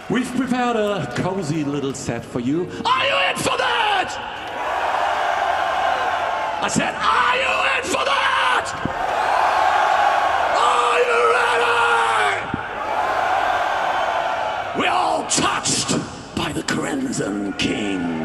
We've prepared a cozy little set for you. Are you in for that? I said, are you in for that? Are you ready? We're all touched by the Crimson King.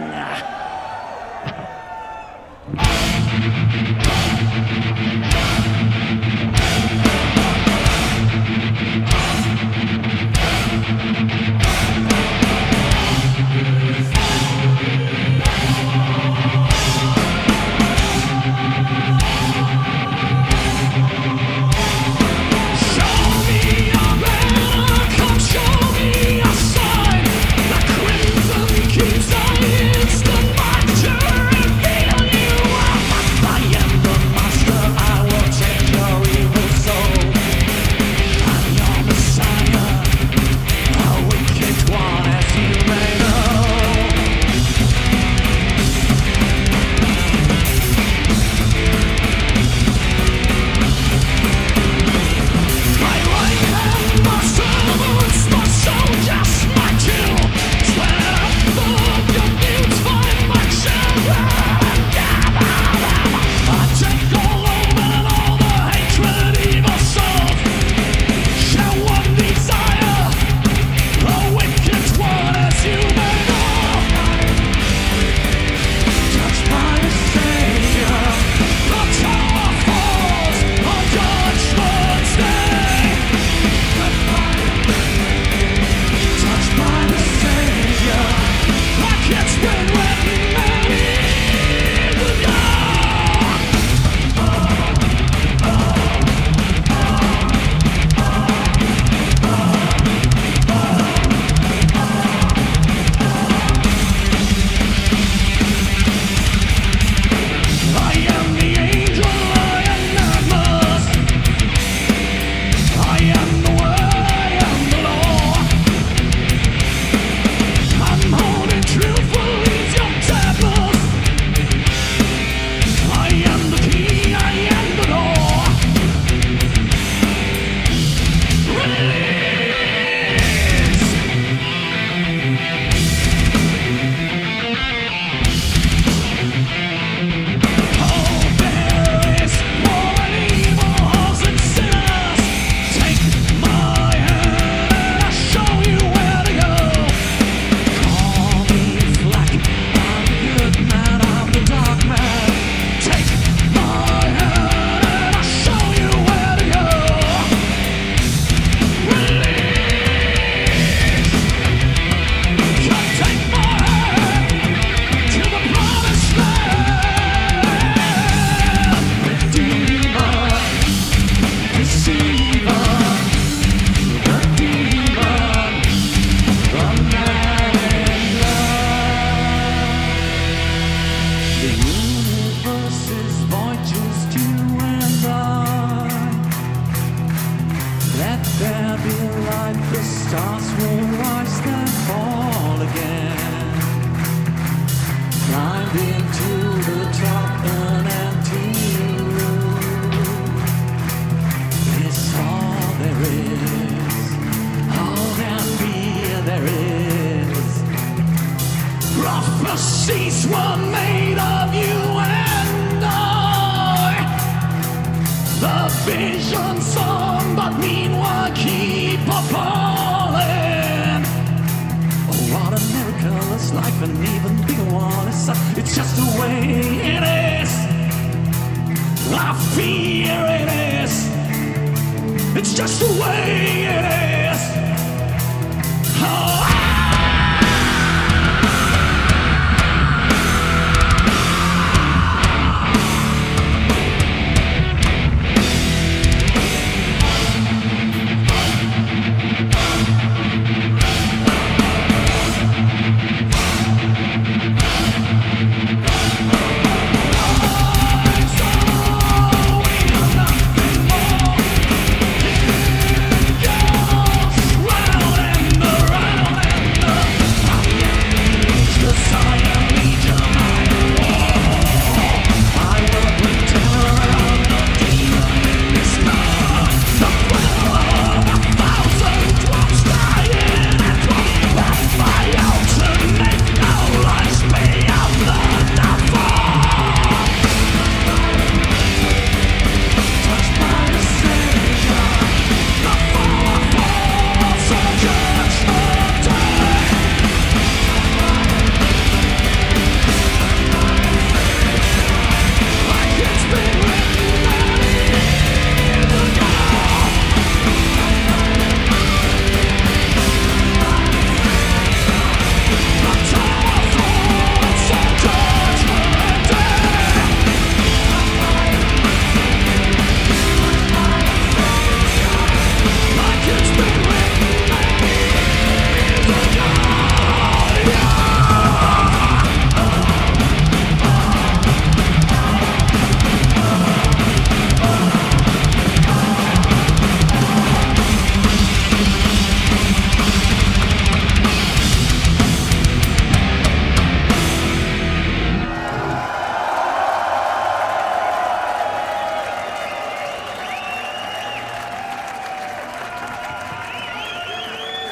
Prophecies were made of you and I. The vision some, but meanwhile keep falling. Oh, what a miracle is life, an even bigger one. It's just the way it is. I fear it is. It's just the way it is. Oh, go.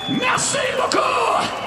Merci beaucoup.